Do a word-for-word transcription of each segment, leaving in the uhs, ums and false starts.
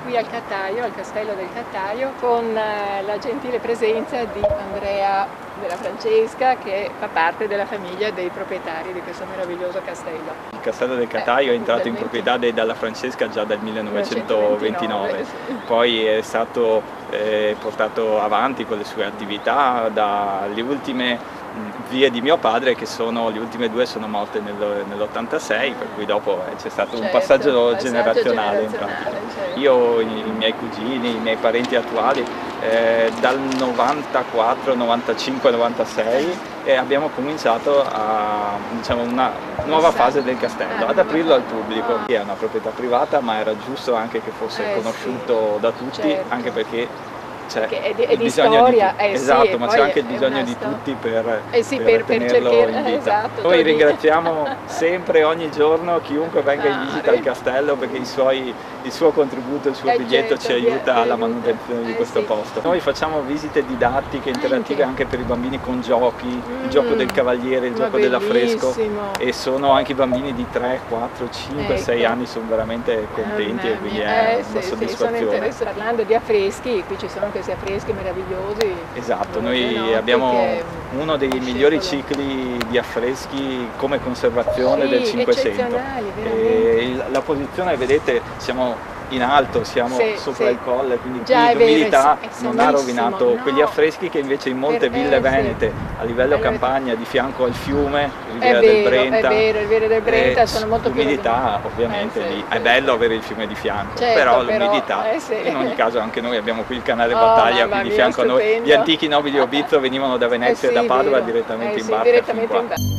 qui al Cataio, al Castello del Cataio, con la gentile presenza di Andrea della Francesca, che fa parte della famiglia dei proprietari di questo meraviglioso castello. Il Castello del Cataio eh, è entrato in proprietà de, dalla Francesca già dal millenovecentoventinove, sì. Poi è stato eh, portato avanti con le sue attività dalle ultime vie di mio padre, che sono le ultime due sono morte nell'ottantasei, per cui dopo c'è stato certo, un passaggio, passaggio generazionale, generazionale in pratica. certo. Io, i, i miei cugini, i miei parenti attuali, eh, dal novantaquattro, novantacinque, novantasei eh, abbiamo cominciato a, diciamo, una nuova fase del castello, ad aprirlo al pubblico. È una proprietà privata, ma era giusto anche che fosse eh, conosciuto sì, da tutti, certo. anche perché c'è è di, è il di bisogno storia, di, eh esatto, sì, ma c'è anche il bisogno di sto... tutti per, eh sì, per, per, per tenerlo cercare, in vita. esatto, Noi ringraziamo sempre, ogni giorno, chiunque venga in visita al castello, perché i suoi, il suo contributo, il suo eh biglietto certo, ci aiuta vi, alla vi manutenzione di eh questo sì. posto. Noi facciamo visite didattiche, interattive anche, anche per i bambini con giochi, mm, il gioco del cavaliere, il gioco dell'affresco, e sono anche i bambini di tre, quattro, cinque, ecco. sei anni sono veramente contenti, e quindi è eh, una sì, soddisfazione. Sì, parlando di affreschi, qui ci sono questi affreschi meravigliosi. Esatto, noi abbiamo uno dei migliori cicli di affreschi come conservazione sì, del Cinquecento. E la posizione, vedete, siamo in alto, siamo sì, sopra sì. il colle, quindi qui l'umidità non ha rovinato no. quegli affreschi che invece in molte per, ville eh, venete, sì. a livello allora, campagna, di fianco al fiume, Riviera vero, del Brenta, è vero, Riviera del Brenta sono molto più l'umidità ovviamente, eh, sì, lì, sì, è bello avere il fiume di fianco, certo, però, però l'umidità, eh, sì. in ogni caso anche noi abbiamo qui il canale oh, Battaglia qui di mia, fianco stupendo. a noi, gli antichi nobili di Obizzo venivano da Venezia eh, sì, e da Padova vero. direttamente eh, in sì, barca direttamente fin qua. In barca.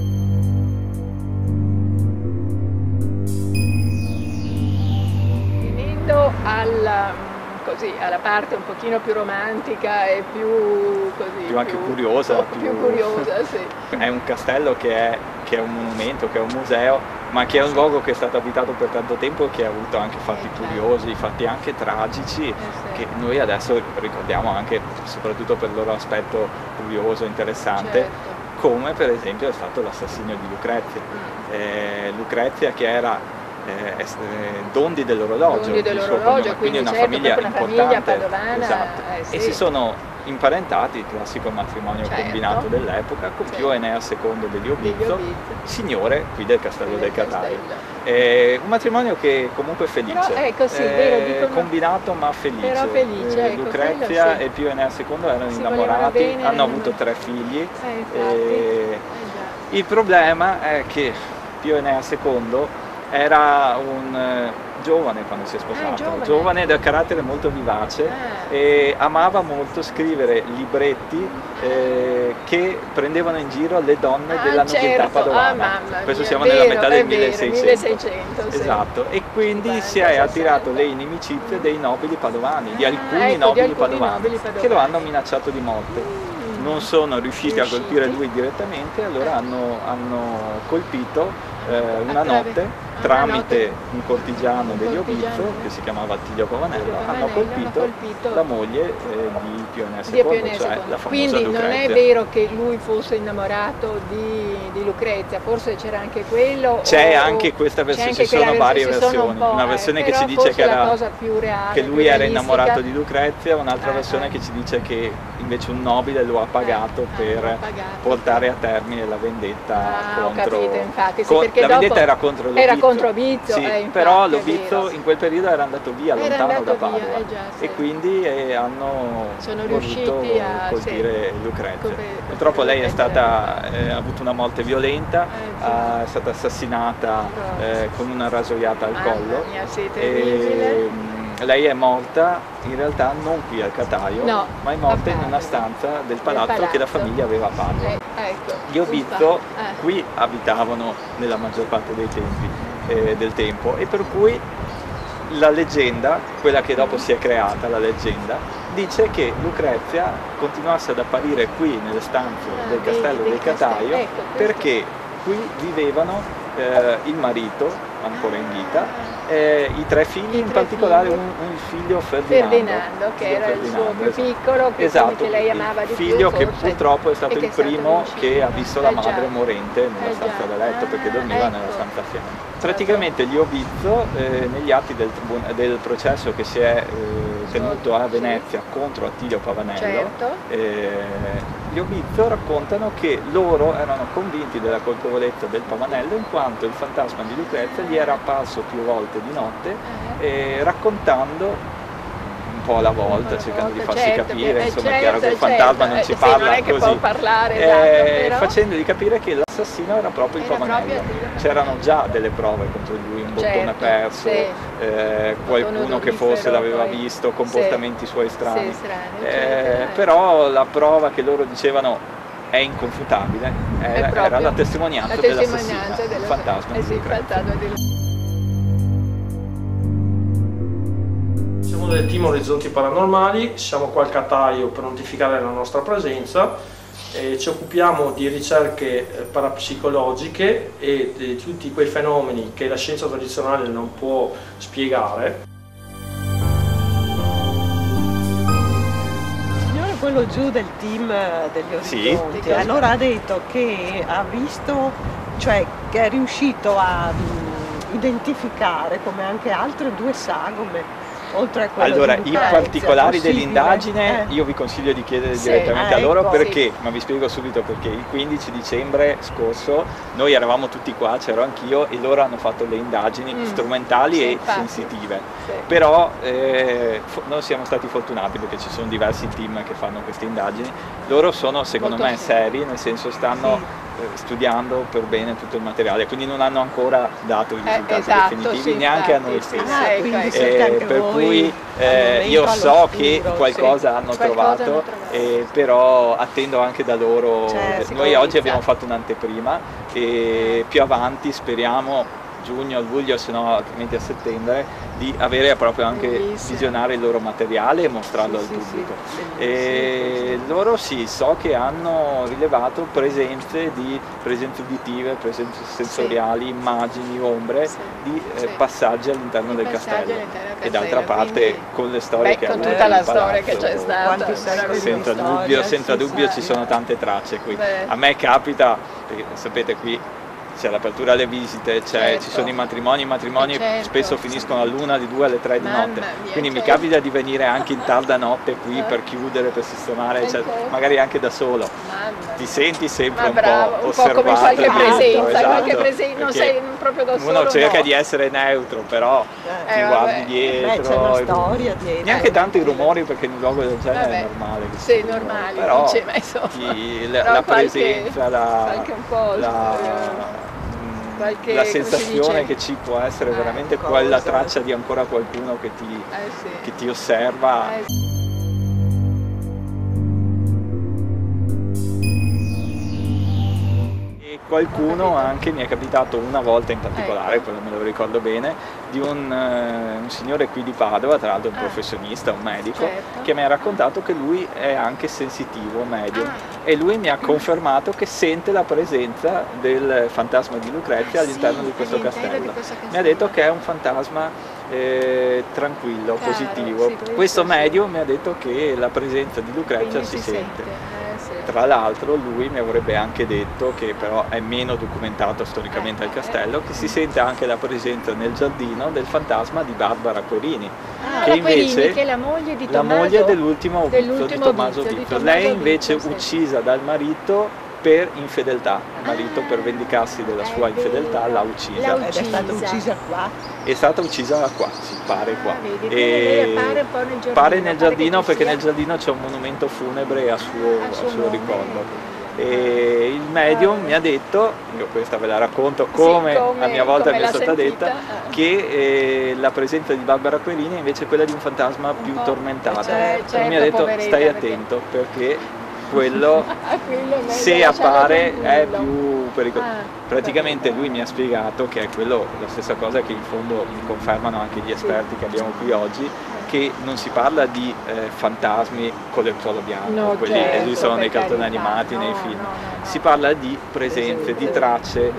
Alla, così, alla parte un pochino più romantica e più così più anche più, curiosa, più, più... più curiosa sì. È un castello che è, che è un monumento, che è un museo, ma che è un luogo che è stato abitato per tanto tempo e che ha avuto anche fatti eh, curiosi, fatti anche tragici, eh, sì. che noi adesso ricordiamo anche soprattutto per il loro aspetto curioso, interessante, certo. come per esempio è stato l'assassinio di Lucrezia. Mm. Eh, Lucrezia, che era Eh, Dondi dell'orologio, dell quindi, quindi una certo, famiglia una importante, famiglia padovana, esatto. eh, sì. E si sono imparentati, il classico matrimonio certo. combinato dell'epoca, con certo. Pio Enea secondo degli Obizzo, signore qui del Castello del, del Cataio. Eh, un matrimonio che comunque è felice, però, ecco, sì, eh, vero, dicono, combinato ma felice. Però felice eh, ecco, Lucrezia sì. e Pio Enea secondo erano si innamorati, bene, hanno avuto tre figli. Eh, eh, il problema è che Pio Enea secondo era un eh, giovane quando si è sposato, ah, giovane. giovane dal carattere molto vivace ah. e amava molto scrivere libretti eh, che prendevano in giro le donne ah, della nobiltà certo. padovana. Ah, Questo mia, siamo vero, nella metà del vero, milleseicento. milleseicento sì. Esatto, e quindi si è attirato le inimicizie dei nobili padovani, di alcuni, ah, ecco, nobili, di alcuni padovani, nobili padovani, che lo hanno minacciato di morte. Mm. Non sono riusciti, riusciti a colpire lui direttamente, allora hanno, hanno colpito eh, una notte tramite un cortigiano degli Obizzo che si chiamava Attilio Pavanello, hanno colpito, hanno colpito la moglie eh, di Pio Enea secondo, cioè la famosa Quindi Lucrezia. Non è vero che lui fosse innamorato di, di Lucrezia, forse c'era anche quello. C'è anche questa versione, ci sono varie versioni, un una versione eh, che ci dice che, era, reale, che lui era innamorato di Lucrezia, un'altra ah, versione ah. che ci dice che invece un nobile lo ha pagato ah, per ah, pagato. portare a termine la vendetta ah, contro... Ho capito, infatti, sì, con, perché la dopo vendetta era contro l'Obizzo. Contro Obizzo, sì, eh, infatti, però l'Obizzo in quel periodo era andato via, era lontano andato da Padova, via, eh già, sì. e quindi eh, hanno Sono voluto a colpire sì. Lucrezia. Come, Purtroppo lei è stata, eh, ha avuto una morte violenta, eh, è stata assassinata eh, con una rasoiata al collo. Mia, sì, e, lei è morta in realtà non qui al Cataio, no, ma è morta in una stanza del palazzo, del palazzo che la famiglia aveva a Padova. Eh, ecco, Gli Obizzo eh. qui abitavano nella maggior parte dei tempi, eh, del tempo, e per cui la leggenda, quella che dopo si è creata, la leggenda, dice che Lucrezia continuasse ad apparire qui nelle stanze ah, del Castello del Cataio ecco, perché qui vivevano eh, il marito ancora in vita. Eh, I tre figli, I in tre particolare figli. un, un figlio Ferdinando, Ferdinando, che figlio era il suo Ferdinando, più esatto. piccolo, che, Esatto, che lei amava il di più, figlio che forse, purtroppo è stato e che il è stato primo vicino. che ha visto la Eh già. madre morente nella Eh stanza già. da letto, perché Ah, dormiva ecco. nella stanza a fianco. Praticamente gli Obizzo, eh, negli atti del, del processo che si è eh, tenuto a Venezia contro Attilio Pavanello, Certo. eh, gli Obizzo raccontano che loro erano convinti della colpevolezza del Pavanello in quanto il fantasma di Lucrezia gli era apparso più volte di notte, eh, raccontando un po' alla volta, cercando di farsi certo, capire, eh, insomma certo, è chiaro che il certo, fantasma non eh, ci sì, parla non è che così, può parlare, eh, esatto, però... facendogli capire che l'assassino era proprio il Era Pavanello. proprio Attilio Pavanello. C'erano già delle prove contro di lui, un bottone Certo, perso, sì. eh, qualcuno che forse l'aveva visto, comportamenti sì, suoi strani, sì, strani eh, certo, però la prova che loro dicevano è inconfutabile, era, È era la testimonianza, la dell'assassino, testimonianza il della... fantasma eh di sì, il Lucrezia. fantasma di... Siamo del team Orizzonti Paranormali, siamo qua al Cataio per notificare la nostra presenza e ci occupiamo di ricerche parapsicologiche e di tutti quei fenomeni che la scienza tradizionale non può spiegare. Il signore, quello giù del team degli Orizzonti, Sì. allora ha detto che ha visto, cioè che è riuscito a mh, identificare come anche altre due sagome. Oltre a quello Allora, di i Lucrezia, particolari possibile? dell'indagine Eh. io vi consiglio di chiedere Sì, direttamente ah, a loro ecco. perché, ma vi spiego subito perché. Il quindici dicembre scorso noi eravamo tutti qua, c'ero anch'io, e loro hanno fatto le indagini Mm. strumentali Sì, e infatti. sensitive. Sì. Però eh, fo- noi siamo stati fortunati perché ci sono diversi team che fanno queste indagini. Loro sono secondo Molto me seri. seri, nel senso stanno eh, studiando per bene tutto il materiale, quindi non hanno ancora dato i Eh, risultati esatto, definitivi sì, neanche a infatti, noi sì, stessi. Ah, ecco, quindi ecco. siete Eh, anche per voi cui al eh, momento io so all'oscuro, che sì. qualcosa hanno Qualcosa trovato, hanno trovato. eh, però attendo anche da loro. Certo, Noi oggi sicurezza. abbiamo fatto un'anteprima e più avanti speriamo giugno, luglio, se no altrimenti a settembre, di avere proprio anche Bellissimo. visionare il loro materiale e mostrarlo Sì, al sì, pubblico. sì, E sì, loro sì, so che hanno rilevato presenze di presenze uditive, presenze sensoriali, immagini, ombre Sì, di eh, sì. passaggi all'interno Di del passaggi castello. all'interno del E d'altra castello, parte quindi- con le storie Beh, che ha con avuto tutta il la storia che palazzo, c'è stata, Quanti secoli meraviglioso. senza di storia, dubbio, senza sì, dubbio sì. ci sono tante tracce qui. Beh. A me capita, perché sapete qui c'è l'apertura alle visite, c'è- Certo. ci sono i matrimoni, i matrimoni Eh, certo. spesso finiscono all'una, di due, alle tre di Mamma notte, mia, quindi mi certo. capita di venire anche in tarda notte qui Eh. per chiudere, per sistemare, Eh, cioè, certo. magari anche da solo. Mamma Ti mia. senti sempre Ma un bravo, po' un po' come osservato, qualche visto, presenza, esatto, qualche presen- non perché sei proprio da solo, uno cerca no. di essere neutro, però Eh, ti Eh, guardi vabbè. dietro. Beh, c'è una i- storia dietro. Neanche tanto i rumori, perché in un luogo del genere Vabbè. è normale che ci Sì, siano rumori, normali, però dice, ma insomma. chi- la, Però la qualche- presenza, la, qualche un po', la, eh, mm, qualche- la come si sensazione dice? che ci può essere Eh, veramente cosa. quella traccia di ancora qualcuno che ti, Eh sì. che ti osserva. Eh sì. E qualcuno Ho capito. anche mi è capitato una volta in particolare, Ecco. quello me lo ricordo bene, di un, eh, un signore qui di Padova, tra l'altro un Ah. professionista, un medico, Certo. che mi ha raccontato che lui è anche sensitivo, medio, Ah. e lui mi ha confermato che sente la presenza del fantasma di Lucrezia Ah, all'interno sì, di questo all'interno castello. di questo Mi ha castello. detto che è un fantasma eh, tranquillo, Caro, positivo. sì, questo Questo sì. medio mi ha detto che la presenza di Lucrezia Quindi si, si sente. Eh, sì. Tra l'altro lui mi avrebbe anche detto, che però è meno documentato storicamente Eh, al castello, che si sente anche la presenza nel giardino del fantasma di Barbara Querini, Ah, che la invece Querini, che è la moglie di la Tommaso? moglie dell'ultimo Obizzo, di Dell'ultimo Tommaso Obizzo, di Obizzo. Tommaso Lei invece Obizzo, sì. uccisa dal marito per infedeltà. Il marito, per vendicarsi della È sua infedeltà, vero. l'ha uccisa. L'ha Ed è stata uccisa. uccisa qua. È stata uccisa qua, si pare qua. Ah, vedi, quindi E lei appare un po' nel giardino, pare nel pare giardino che ci perché sia- nel giardino c'è un monumento funebre a suo, Ah, a a suo suo nome. ricordo. E il medium Ah. mi ha detto, io questa ve la racconto come, Sì, come- a mia volta come mi è l'ha stata sentita, detta, ah. che eh, la presenza di Barbara Querini è invece quella di un fantasma più po', tormentato. certo, E mi ha detto poveretta, stai perché- attento perché quello Ah, quello è meglio se lasciarlo appare è tranquillo. più pericoloso. Ah, Praticamente capito. lui mi ha spiegato che è quello, la stessa cosa che in fondo mi confermano anche gli esperti che abbiamo qui oggi, che non si parla di eh, fantasmi con lenzuolo bianco, No, quelli certo, esistono nei per cartoni carità, animati, no, nei no, film. no, no. Si parla di presenze, di tracce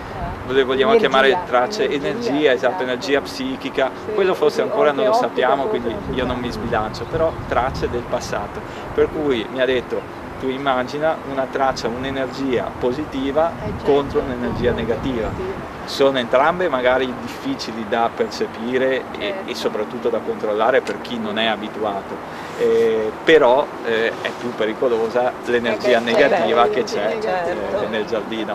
le vogliamo energia, chiamare tracce, energia, energia, esatto, esatto. energia psichica, Sì, quello forse sì, ancora non lo ottica, sappiamo, forse quindi non si io sa. non mi sbilancio, però tracce del passato. Per cui mi ha detto, tu immagina una traccia, un'energia positiva Eh, certo, contro un'energia negativa. Sono entrambe magari difficili da percepire e, Certo. e soprattutto da controllare per chi non è abituato, eh, però eh, è più pericolosa l'energia Eh beh, negativa certo, che c'è certo. eh, nel giardino.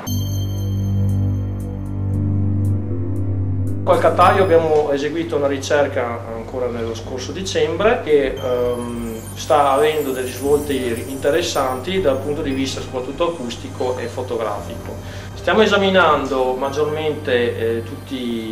Al Cataio abbiamo eseguito una ricerca ancora nello scorso dicembre che ehm, sta avendo dei risvolti interessanti dal punto di vista soprattutto acustico e fotografico. Stiamo esaminando maggiormente eh, tutti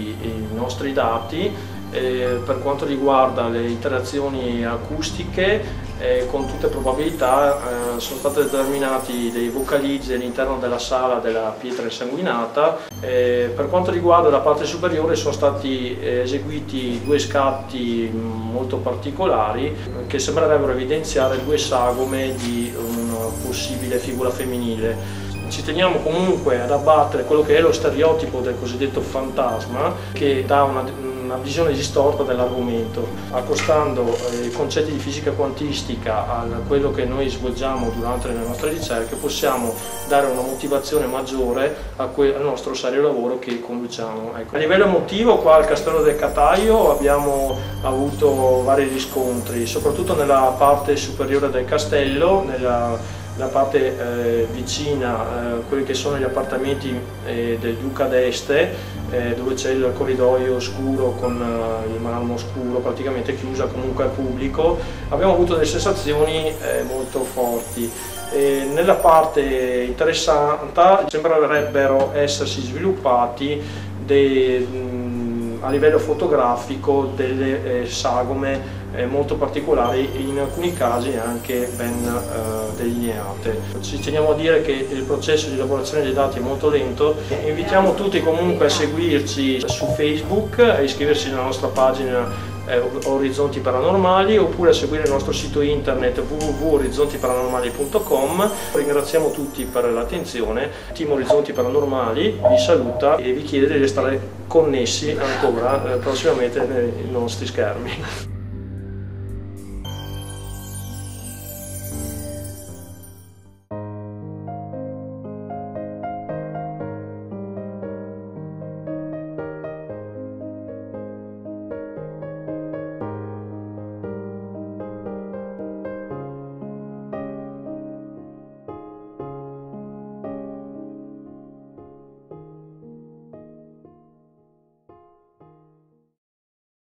i nostri dati eh, per quanto riguarda le interazioni acustiche. Eh, con tutte probabilità eh, sono stati determinati dei vocalizzi all'interno della sala della pietra insanguinata. Eh, per quanto riguarda la parte superiore sono stati eh, eseguiti due scatti molto particolari eh, che sembrerebbero evidenziare due sagome di una possibile figura femminile. Ci teniamo comunque ad abbattere quello che è lo stereotipo del cosiddetto fantasma, che dà una, una visione distorta dell'argomento, accostando eh, i concetti di fisica quantistica a quello che noi svolgiamo durante le nostre ricerche, possiamo dare una motivazione maggiore a al nostro serio lavoro che conduciamo. Ecco. A livello emotivo qua al Castello del Cataio abbiamo avuto vari riscontri, soprattutto nella parte superiore del castello, nella la parte eh, vicina a eh, quelli che sono gli appartamenti eh, del Duca d'Este, eh, dove c'è il corridoio scuro con eh, il marmo scuro, praticamente chiusa comunque al pubblico. Abbiamo avuto delle sensazioni eh, molto forti. E nella parte interessante sembrerebbero essersi sviluppati dei, mh, a livello fotografico delle eh, sagome eh, molto particolari e in alcuni casi anche ben eh, delineate. Ci teniamo a dire che il processo di elaborazione dei dati è molto lento. Invitiamo tutti comunque a seguirci su Facebook, a iscriversi alla nostra pagina Eh, Orizzonti Paranormali, oppure a seguire il nostro sito internet w w w punto orizzonti paranormali punto com. Ringraziamo tutti per l'attenzione. Team Orizzonti Paranormali vi saluta e vi chiede di restare connessi ancora eh, prossimamente nei nostri schermi.